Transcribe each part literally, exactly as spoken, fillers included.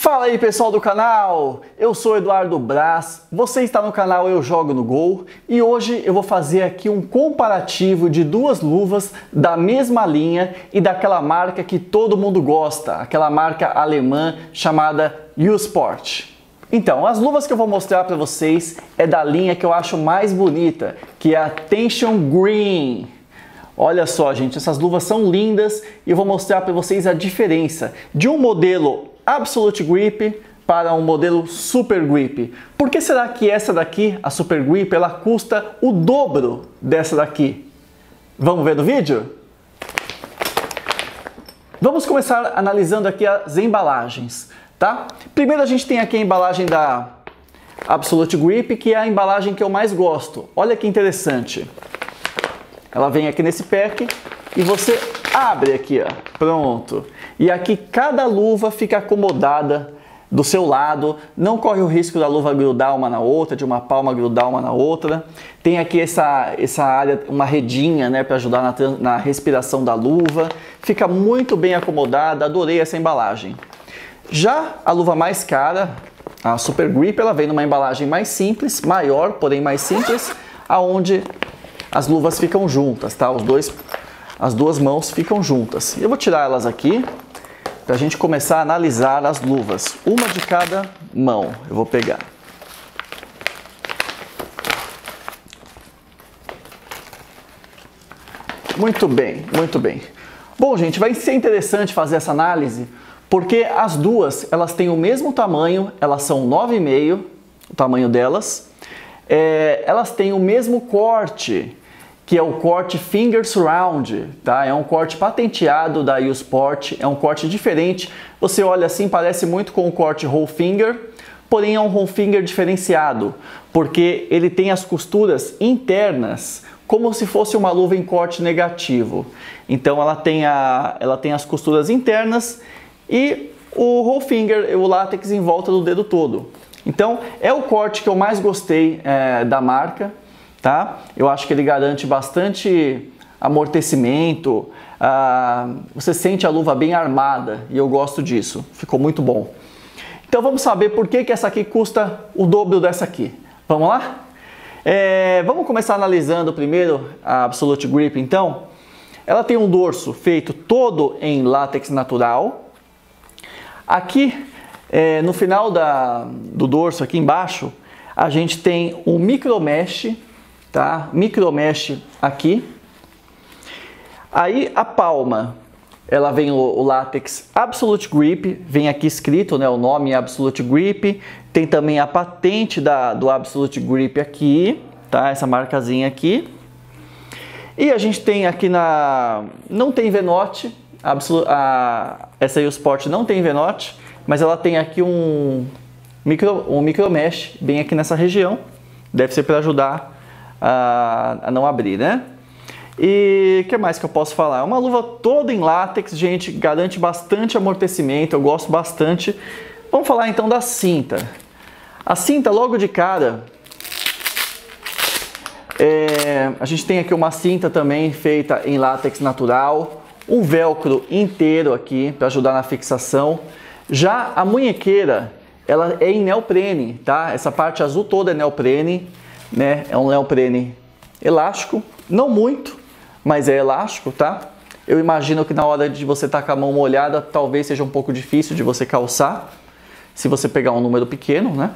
Fala aí pessoal do canal, eu sou Eduardo Braz, você está no canal Eu Jogo no Gol e hoje eu vou fazer aqui um comparativo de duas luvas da mesma linha e daquela marca que todo mundo gosta, aquela marca alemã chamada U-Sport. Então, as luvas que eu vou mostrar para vocês é da linha que eu acho mais bonita, que é a Tension Green. Olha só, gente, essas luvas são lindas e eu vou mostrar para vocês a diferença de um modelo Absolute Grip para um modelo Super Grip. Por que será que essa daqui, a Super Grip, ela custa o dobro dessa daqui? Vamos ver no vídeo? Vamos começar analisando aqui as embalagens, tá? Primeiro a gente tem aqui a embalagem da Absolute Grip, que é a embalagem que eu mais gosto. Olha que interessante. Ela vem aqui nesse pack e você abre aqui, ó. Pronto. E aqui cada luva fica acomodada do seu lado, não corre o risco da luva grudar uma na outra, de uma palma grudar uma na outra. Tem aqui essa, essa área, uma redinha, né, para ajudar na, na respiração da luva. Fica muito bem acomodada, adorei essa embalagem. Já a luva mais cara, a Super Grip, ela vem numa embalagem mais simples, maior, porém mais simples, aonde as luvas ficam juntas, tá? Os dois, as duas mãos ficam juntas. Eu vou tirar elas aqui para a gente começar a analisar as luvas. Uma de cada mão eu vou pegar. Muito bem, muito bem. Bom, gente, vai ser interessante fazer essa análise porque as duas, elas têm o mesmo tamanho, elas são nove e meio, o tamanho delas. É, elas têm o mesmo corte, que é o corte Finger Surround, tá? É um corte patenteado da U-Sport, é um corte diferente. Você olha assim, parece muito com o corte Roll Finger, porém é um Roll Finger diferenciado, porque ele tem as costuras internas, como se fosse uma luva em corte negativo. Então ela tem, a, ela tem as costuras internas e o Roll Finger, o látex em volta do dedo todo. Então é o corte que eu mais gostei é, da marca. Tá? Eu acho que ele garante bastante amortecimento, ah, você sente a luva bem armada e eu gosto disso, ficou muito bom. Então vamos saber por que, que essa aqui custa o dobro dessa aqui. Vamos lá? É, vamos começar analisando primeiro a Absolute Grip então. Ela tem um dorso feito todo em látex natural. Aqui é, no final da, do dorso, aqui embaixo, a gente tem um micro mesh. Tá? Micro mesh aqui. Aí a palma, ela vem o, o látex Absolute Grip, vem aqui escrito, né, o nome é Absolute Grip. Tem também a patente da, do Absolute Grip aqui, tá? Essa marcazinha aqui. E a gente tem aqui na... não tem venote, a, a, essa U-Sport não tem venote, mas ela tem aqui um micro, um micro mesh bem aqui nessa região. Deve ser para ajudar A, a não abrir, né? E o que mais que eu posso falar? É uma luva toda em látex, gente, garante bastante amortecimento, eu gosto bastante. Vamos falar então da cinta. A cinta, logo de cara, é, a gente tem aqui uma cinta também feita em látex natural, um velcro inteiro aqui para ajudar na fixação. Já a munhequeira, ela é em neoprene, tá? Essa parte azul toda é neoprene. Né? É um neoprene elástico, não muito, mas é elástico, tá? Eu imagino que na hora de você estar com a mão molhada, talvez seja um pouco difícil de você calçar, se você pegar um número pequeno, né?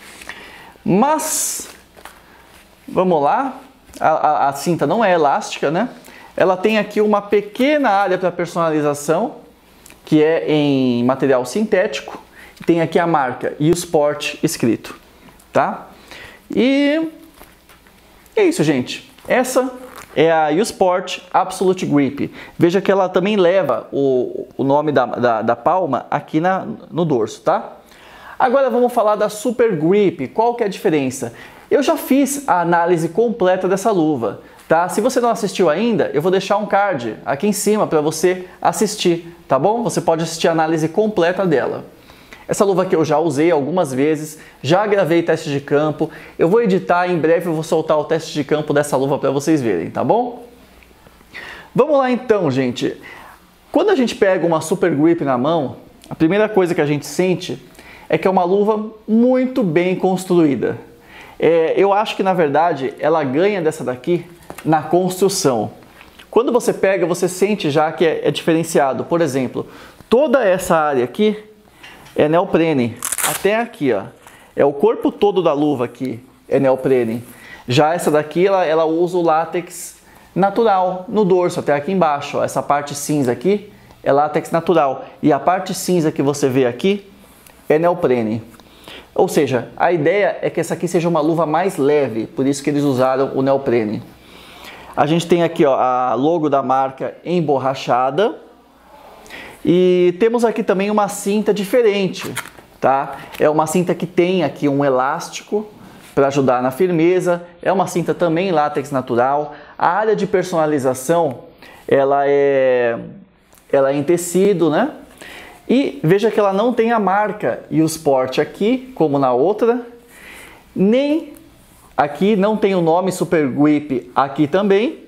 Mas, vamos lá, a, a, a cinta não é elástica, né? Ela tem aqui uma pequena área para personalização, que é em material sintético, tem aqui a marca U-Sport escrito, tá? E é isso, gente. Essa é a U-Sport Absolute Grip. Veja que ela também leva o, o nome da, da, da palma aqui na, no dorso, tá? Agora vamos falar da Super Grip. Qual que é a diferença? Eu já fiz a análise completa dessa luva, tá? Se você não assistiu ainda, eu vou deixar um card aqui em cima para você assistir, tá bom? Você pode assistir a análise completa dela. Essa luva que eu já usei algumas vezes, já gravei teste de campo, eu vou editar, em breve eu vou soltar o teste de campo dessa luva para vocês verem, tá bom? Vamos lá então, gente. Quando a gente pega uma Super Grip na mão, a primeira coisa que a gente sente é que é uma luva muito bem construída. É, eu acho que na verdade ela ganha dessa daqui na construção. Quando você pega, você sente já que é, é diferenciado. Por exemplo, toda essa área aqui é neoprene, até aqui, ó, é o corpo todo da luva aqui é neoprene. Já essa daqui ela, ela usa o látex natural no dorso, até aqui embaixo, ó, essa parte cinza aqui é látex natural e a parte cinza que você vê aqui é neoprene. Ou seja, a ideia é que essa aqui seja uma luva mais leve, por isso que eles usaram o neoprene. A gente tem aqui, ó, a logo da marca emborrachada e temos aqui também uma cinta diferente, tá? É uma cinta que tem aqui um elástico para ajudar na firmeza, é uma cinta também látex natural. A área de personalização, ela é, ela é em tecido, né? E veja que ela não tem a marca Usport aqui, como na outra, nem aqui não tem o nome Super Grip aqui também.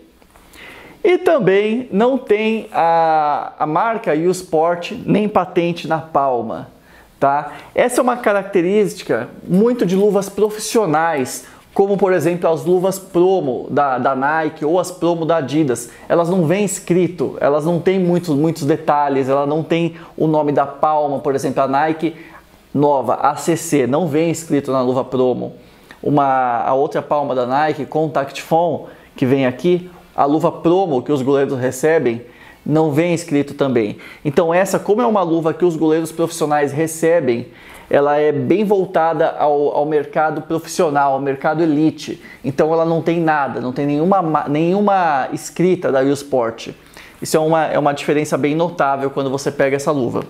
E também não tem a, a marca Usport nem patente na palma, tá? Essa é uma característica muito de luvas profissionais, como por exemplo as luvas promo da, da Nike ou as promo da Adidas. Elas não vêm escrito, elas não têm muitos, muitos detalhes, ela não tem o nome da palma. Por exemplo, a Nike nova, A C C, não vem escrito na luva promo. Uma, a outra palma da Nike, Contact Foam, que vem aqui, a luva promo que os goleiros recebem, não vem escrito também. Então essa, como é uma luva que os goleiros profissionais recebem, ela é bem voltada ao, ao mercado profissional, ao mercado elite. Então ela não tem nada, não tem nenhuma, nenhuma escrita da Usport. Isso é uma, é uma diferença bem notável quando você pega essa luva.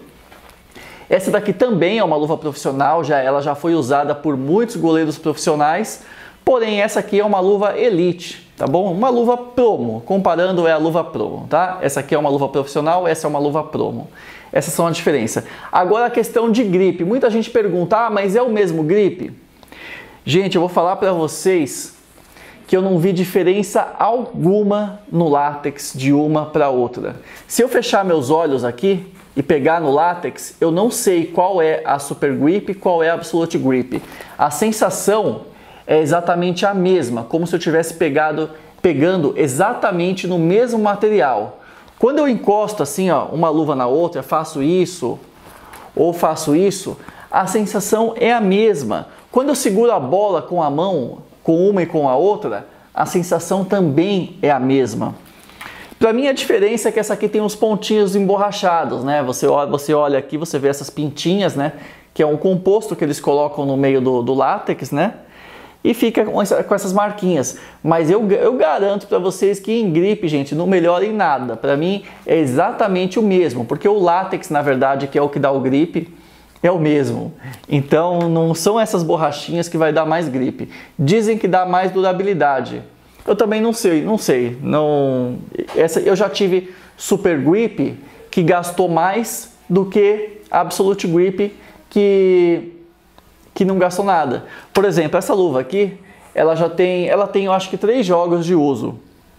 Essa daqui também é uma luva profissional, já, ela já foi usada por muitos goleiros profissionais, porém essa aqui é uma luva elite, tá bom? Uma luva promo, comparando é a luva promo, tá? Essa aqui é uma luva profissional, essa é uma luva promo. Essas são a diferença. Agora a questão de grip. Muita gente pergunta, ah, mas é o mesmo grip? Gente, eu vou falar para vocês que eu não vi diferença alguma no látex de uma para outra. Se eu fechar meus olhos aqui e pegar no látex, eu não sei qual é a Super Grip e qual é a Absolute Grip. A sensação é exatamente a mesma, como se eu tivesse pegado, pegando exatamente no mesmo material. Quando eu encosto assim, ó, uma luva na outra, faço isso ou faço isso, a sensação é a mesma. Quando eu seguro a bola com a mão, com uma e com a outra, a sensação também é a mesma. Para mim a diferença é que essa aqui tem uns pontinhos emborrachados, né? Você olha, você olha aqui, você vê essas pintinhas, né? Que é um composto que eles colocam no meio do, do látex, né? E fica com, essa, com essas marquinhas. Mas eu, eu garanto para vocês que em gripe, gente, não melhora em nada. Para mim é exatamente o mesmo, porque o látex, na verdade, que é o que dá o gripe, é o mesmo. Então não são essas borrachinhas que vai dar mais gripe. Dizem que dá mais durabilidade. Eu também não sei, não sei. Não, essa, eu já tive Super Grip que gastou mais do que Absolute Grip que, que não gastou nada. Por exemplo, essa luva aqui, ela já tem, ela tem, eu acho que três jogos de uso.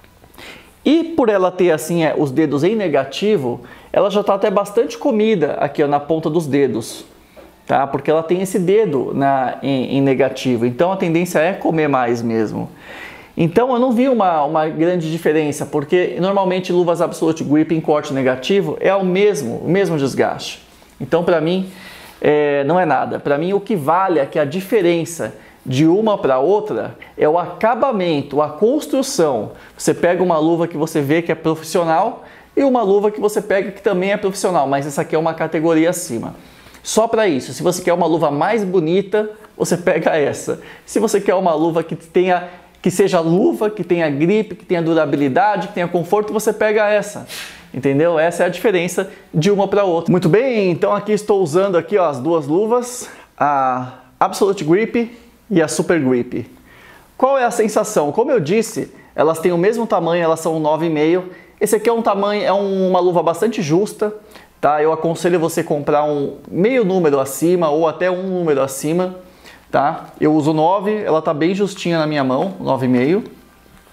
E por ela ter assim é, os dedos em negativo, ela já está até bastante comida aqui ó, na ponta dos dedos, tá? Porque ela tem esse dedo na, em, em negativo. Então a tendência é comer mais mesmo. Então eu não vi uma, uma grande diferença, porque normalmente luvas Absolute Grip em corte negativo é o mesmo, o mesmo desgaste. Então para mim é, não é nada. Para mim o que vale é que a diferença de uma para outra é o acabamento, a construção. Você pega uma luva que você vê que é profissional e uma luva que você pega que também é profissional, mas essa aqui é uma categoria acima. Só para isso, se você quer uma luva mais bonita, você pega essa. Se você quer uma luva que tenha que seja luva, que tenha gripe, que tenha durabilidade, que tenha conforto, você pega essa. Entendeu? Essa é a diferença de uma para outra. Muito bem, então aqui estou usando aqui ó, as duas luvas, a Absolute Grip e a Super Grip. Qual é a sensação? Como eu disse, elas têm o mesmo tamanho, elas são nove vírgula cinco. Esse aqui é um tamanho, é um, uma luva bastante justa, tá? Eu aconselho você comprar um meio número acima ou até um número acima. Tá? Eu uso nove, ela tá bem justinha na minha mão, nove vírgula cinco.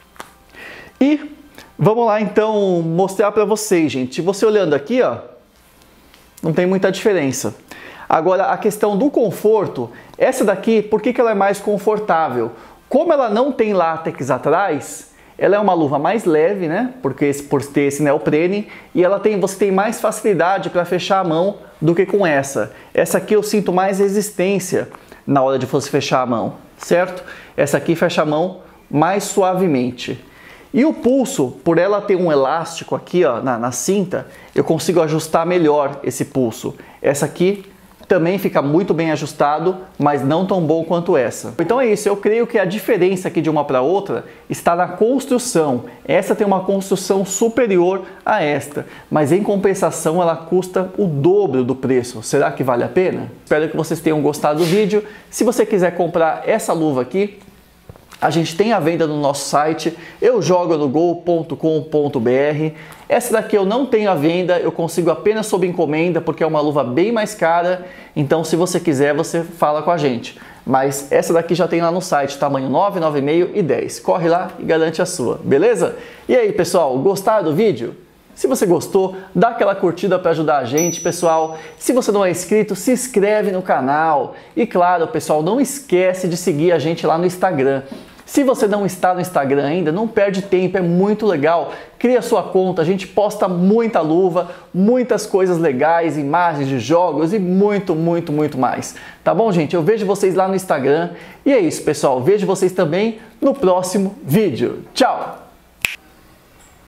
E vamos lá então mostrar para vocês, gente. Você olhando aqui, ó, não tem muita diferença. Agora, a questão do conforto, essa daqui, por que que ela é mais confortável? Como ela não tem látex atrás, ela é uma luva mais leve, né? Porque por ter esse neoprene, e ela tem, você tem mais facilidade para fechar a mão do que com essa. Essa aqui eu sinto mais resistência na hora de você fechar a mão, certo? Essa aqui fecha a mão mais suavemente. E o pulso, por ela ter um elástico aqui, ó, na, na cinta, eu consigo ajustar melhor esse pulso. Essa aqui também fica muito bem ajustado, mas não tão bom quanto essa. Então é isso, eu creio que a diferença aqui de uma para outra está na construção. Essa tem uma construção superior a esta, mas em compensação ela custa o dobro do preço. Será que vale a pena? Espero que vocês tenham gostado do vídeo. Se você quiser comprar essa luva aqui, a gente tem a venda no nosso site, eu jogo no gol ponto com ponto br. Essa daqui eu não tenho a venda, eu consigo apenas sob encomenda, porque é uma luva bem mais cara. Então, se você quiser, você fala com a gente. Mas essa daqui já tem lá no site, tamanho nove, nove e meio e dez. Corre lá e garante a sua, beleza? E aí, pessoal, gostaram do vídeo? Se você gostou, dá aquela curtida para ajudar a gente, pessoal. Se você não é inscrito, se inscreve no canal. E claro, pessoal, não esquece de seguir a gente lá no Instagram. Se você não está no Instagram ainda, não perde tempo, é muito legal. Cria sua conta, a gente posta muita luva, muitas coisas legais, imagens de jogos e muito, muito, muito mais. Tá bom, gente? Eu vejo vocês lá no Instagram. E é isso, pessoal. Vejo vocês também no próximo vídeo. Tchau!